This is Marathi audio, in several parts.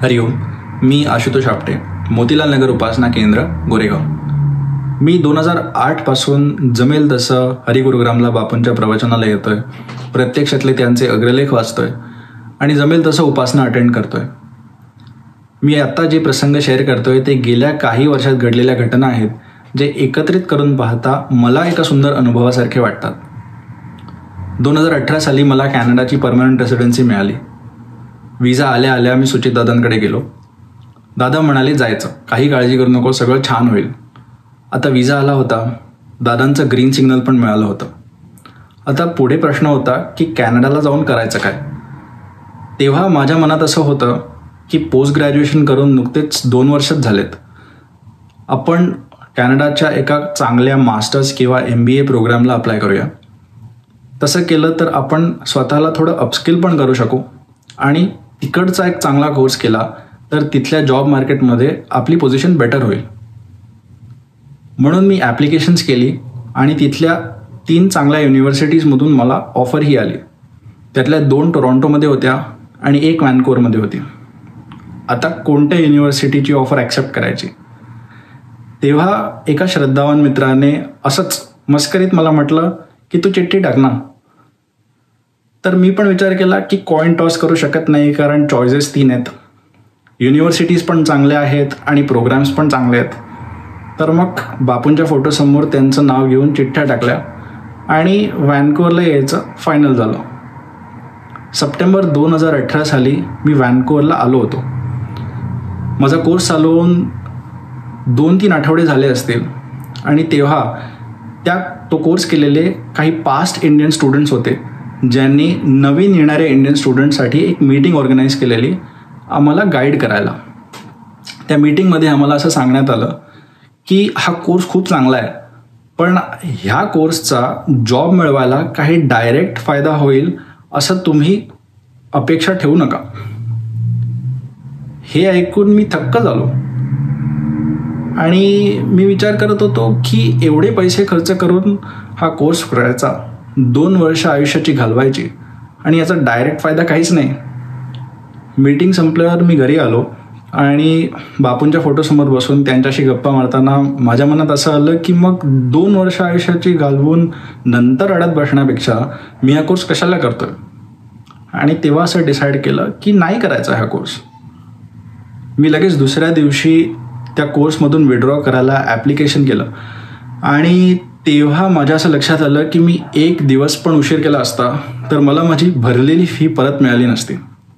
हरिओम. मी आशुतोष आपटे, मोतीलाल नगर उपासना केंद्र, गोरेगाव. मी 2008 पासून जमेल तसं हरिगुरुग्रामला बापूंच्या प्रवचनाला येतोय, प्रत्यक्षातले त्यांचे अग्रलेख वाचतोय आणि जमेल तसं उपासना अटेंड करतोय. मी आत्ता जे प्रसंग शेअर करतोय ते गेल्या काही वर्षात घडलेल्या घटना आहेत, जे एकत्रित करून पाहता मला एका सुंदर अनुभवासारखे वाटतात. 2018 साली मला कॅनडाची परमनंट रेसिडेन्सी मिळाली. विजा आल्या आल्या मी सुचित दादांकडे गेलो. दादा म्हणाले, जायचं, काही काळजी करू नको, सगळं छान होईल. आता विजा आला होता, दादांचं ग्रीन सिग्नल पण मिळालं होतं. आता पुढे प्रश्न होता की कॅनडाला जाऊन करायचं काय. तेव्हा माझ्या मनात असं होतं की पोस्ट ग्रॅज्युएशन करून नुकतेच 2 वर्षच झालेत. आपण कॅनडाच्या एका चांगल्या मास्टर्स किंवा MBA प्रोग्रामला अप्लाय करूया. तसं केलं तर आपण स्वतःला थोडं अपस्किल पण करू शकू आणि तिकडचा एक चांगला कोर्स केला तर तिथल्या जॉब मार्केटमध्ये आपली पोझिशन बेटर होईल. म्हणून मी ॲप्लिकेशन्स केली आणि तिथल्या 3 चांगल्या युनिव्हर्सिटीजमधून मला ऑफरही आली. त्यातल्या 2 टोरॉन्टोमध्ये होत्या आणि 1 व्हॅनकोवरमध्ये होती. आता कोणत्या युनिव्हर्सिटीची ऑफर ॲक्सेप्ट करायची. तेव्हा एका श्रद्धावान मित्राने असंच मस्करीत मला म्हटलं की तू चिठ्ठी टाक ना. तर मी पण विचार केला की कॉइन टॉस करू शकत नाही, कारण चॉईसेस 3 आहेत. युनिव्हर्सिटीज पण चांगल्या आहेत आणि प्रोग्राम्स पण चांगले आहेत. तर मग बापूंच्या फोटोसमोर त्यांचं नाव घेऊन चिठ्ठ्या टाकल्या आणि व्हॅनकोवरला यायचं फायनल झालं. सप्टेंबर 2018 साली मी व्हॅनकोवरला आलो होतो. माझा कोर्स चालू होऊन 2-3 आठवडे झाले असतील आणि तेव्हा तो कोर्स केलेले काही पास्ट इंडियन स्टुडंट्स होते, ज्यांनी नवीन येणाऱ्या इंडियन स्टुडंटसाठी एक मीटिंग ऑर्गनाईज केलेली आम्हाला गाईड करायला. त्या मीटिंगमध्ये आम्हाला असं सांगण्यात आलं की हा कोर्स खूप चांगला आहे, पण ह्या कोर्सचा जॉब मिळवायला काही डायरेक्ट फायदा होईल असं तुम्ही अपेक्षा ठेवू नका. हे ऐकून मी थक्क झालो आणि मी विचार करत होतो की एवढे पैसे खर्च करून हा कोर्स करायचा, 2 वर्ष आयुष्याची घालवायची आणि याचा डायरेक्ट फायदा काहीच नाही. मीटिंग संपल्यावर मी घरी आलो आणि बापूंच्या फोटोसमोर बसून त्यांच्याशी गप्पा मारताना माझ्या मनात असं आलं की मग 2 वर्ष आयुष्याची घालवून नंतर अडत बसण्यापेक्षा मी हा कोर्स कशाला करतोय. आणि तेव्हा असं डिसाईड केलं की नाही करायचा हा कोर्स. मी लगेच दुसऱ्या दिवशी त्या कोर्समधून विड्रॉ करायला ॲप्लिकेशन केलं आणि तेव्हा माझ्या असं लक्षात आलं की मी 1 दिवस पण उशीर केला असता तर मला माझी भरलेली फी परत मिळाली नसती.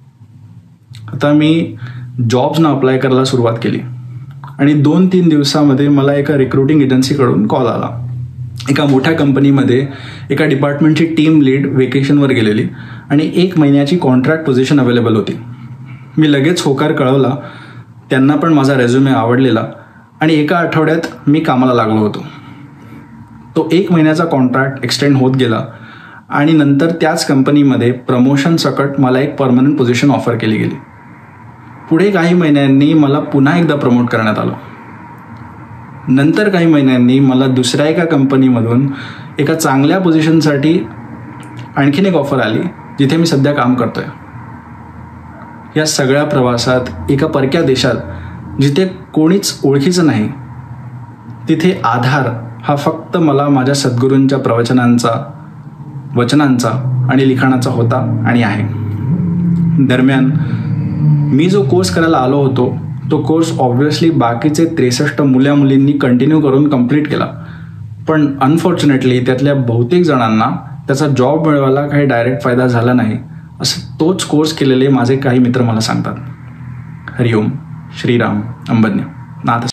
आता मी जॉब्सना अप्लाय करायला सुरुवात केली आणि 2-3 दिवसामध्ये मला एका रिक्रुटिंग एजन्सीकडून कॉल आला. एका मोठ्या कंपनीमध्ये एका डिपार्टमेंटची टीम लीड वेकेशनवर गेलेली आणि 1 महिन्याची कॉन्ट्रॅक्ट पोझिशन अवेलेबल होती. मी लगेच होकार कळवला. त्यांना पण माझा रेझ्युमे आवडलेला आणि एका आठवड्यात मी कामाला लागलो होतो. तो 1 महिन्याचा कॉन्ट्रॅक्ट एक्सटेंड होत गेला आणि नंतर त्याच कंपनीमध्ये प्रमोशन सकट मला एक परमनंट पोझिशन ऑफर केली गेली. पुढे काही महिन्यांनी मला पुन्हा एकदा प्रमोट करण्यात आलं. नंतर काही महिन्यांनी मला दुसऱ्या एका कंपनीमधून एका चांगल्या पोझिशनसाठी आणखीन एक ऑफर आली, जिथे मी सध्या काम करतोय. या सगळ्या प्रवासात एका परक्या देशात, जिथे कोणीच ओळखीचं नाही, तिथे आधार हा फक्त मला माझ्या सद्गुरूंच्या वचनांचा आणि लिखाणाचा होता आणि आहे. दरम्यान मी जो कोर्स करायला आलो होतो तो कोर्स ऑब्व्हियसली बाकीचे 63 मुलींनी कंटिन्यू करून कंप्लीट केला, पण अनफॉर्च्युनेटली त्यातल्या बहुतेक जणांना त्याचा जॉब मिळवायला काही डायरेक्ट फायदा झाला नाही, असं तोच कोर्स केलेले माझे काही मित्र मला सांगतात. हरिओम. श्रीराम. अंबज्ञ. नाथ.